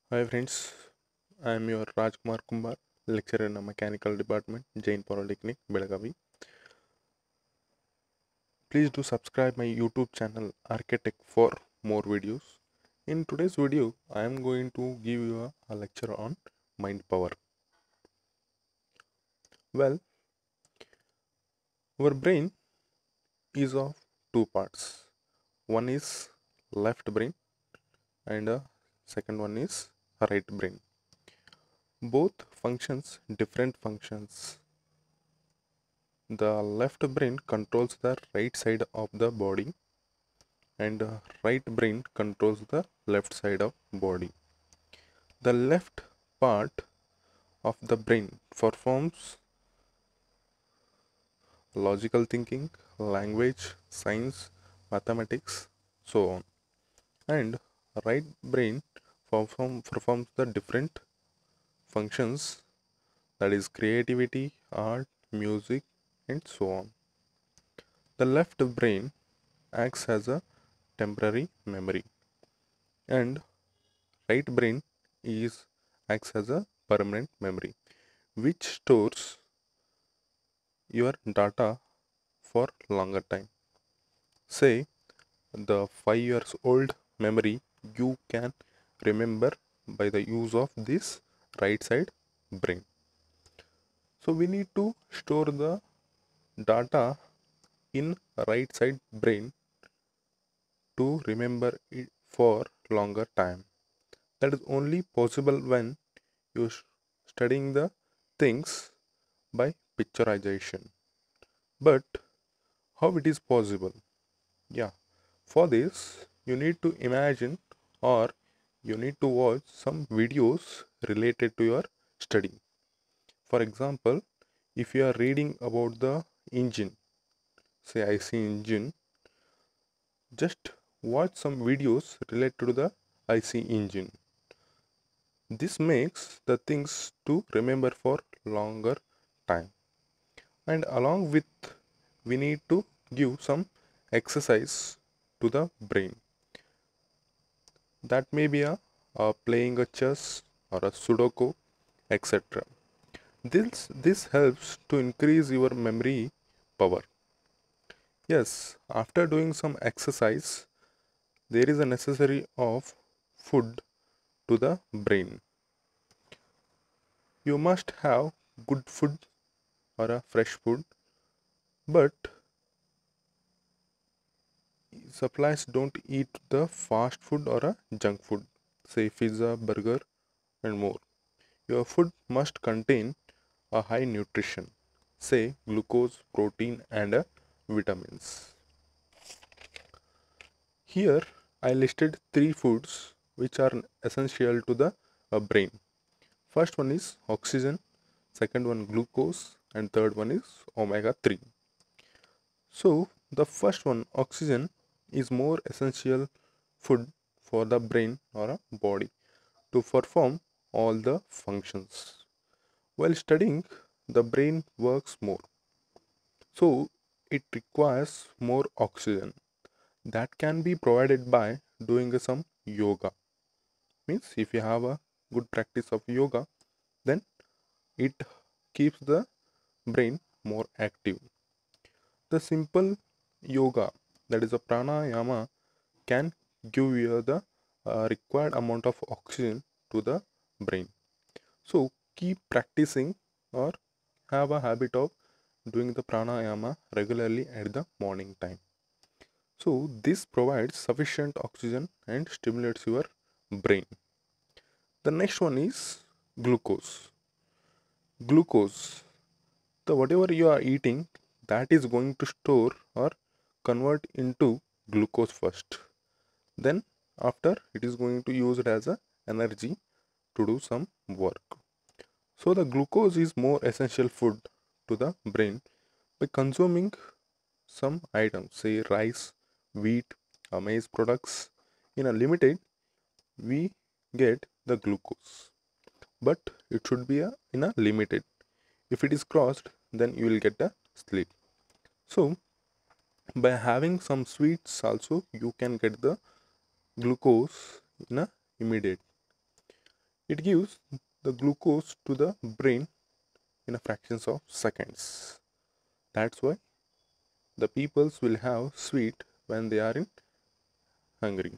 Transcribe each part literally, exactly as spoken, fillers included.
Hi friends, I am your Rajkumar Kumbar, lecturer in the Mechanical Department, Jain Polytechnic, Belagavi. Please do subscribe my YouTube channel Architect for more videos. In today's video, I am going to give you a, a lecture on mind power. Well, our brain is of two parts. One is left brain and the second one is right brain. Both functions different functions. The left brain controls the right side of the body and the right brain controls the left side of body. The left part of the brain performs logical thinking, language, science, mathematics, so on. And right brain perform, performs the different functions, that is creativity, art, music, and so on. The left brain acts as a temporary memory and right brain is acts as a permanent memory which stores your data for longer time. Say the five years old memory you can remember by the use of this right side brain. So we need to store the data in right side brain to remember it for longer time. That is only possible when you studying the things by picturization. But how it is possible? Yeah, for this you need to imagine or you need to watch some videos related to your study. For example, if you are reading about the engine, say I C engine, just watch some videos related to the I C engine. This makes the things to remember for longer time. And along with, we need to give some exercise to the brain. That may be a, a playing a chess or a sudoku, et cetera. This this helps to increase your memory power. Yes, after doing some exercise, there is a necessary of food to the brain. You must have good food or a fresh food, but supplies don't eat the fast food or a junk food, say pizza, burger, and more. Your food must contain a high nutrition, say glucose, protein, and uh, vitamins. Here I listed three foods which are essential to the uh, brain. First one is oxygen, second one glucose, and third one is omega three. So the first one, oxygen, is more essential food for the brain or a body to perform all the functions. While studying, the brain works more, so it requires more oxygen. That can be provided by doing some yoga. Means if you have a good practice of yoga, then it keeps the brain more active. The simple yoga, that is a pranayama, can give you the uh, required amount of oxygen to the brain. So keep practicing or have a habit of doing the pranayama regularly at the morning time. So this provides sufficient oxygen and stimulates your brain. The next one is glucose. Glucose, the whatever you are eating, that is going to store or convert into glucose first. Then after it is going to use it as a energy to do some work. So the glucose is more essential food to the brain. By consuming some items, say rice, wheat, or maize products in a limited, we get the glucose. But it should be a, in a limited. If it is crossed, then you will get a sleep. So by having some sweets also, you can get the glucose in a immediate. It gives the glucose to the brain in a fractions of seconds. That's why the peoples will have sweet when they are in hungry.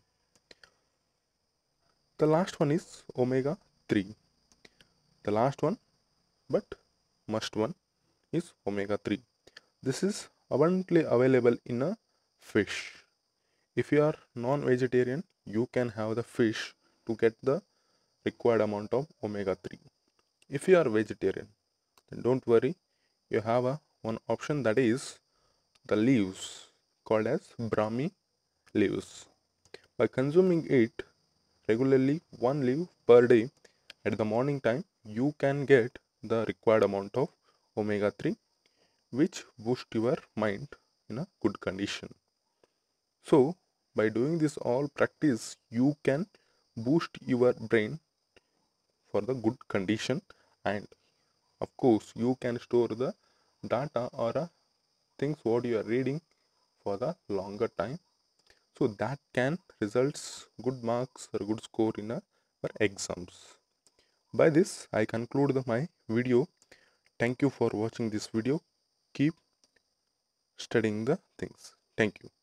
The last one is omega three. The last one, but must one, is omega three. This is abundantly available in a fish. If you are non-vegetarian, you can have the fish to get the required amount of omega three. If you are vegetarian, then don't worry, you have a one option, that is the leaves called as Brahmi leaves. By consuming it regularly, one leaf per day at the morning time, you can get the required amount of omega three, which boost your mind in a good condition. So by doing this all practice, you can boost your brain for the good condition, and of course you can store the data or uh, things what you are reading for the longer time, so that can results good marks or good score in our exams. By this I conclude the, my video. Thank you for watching this video. Keep studying the things. Thank you.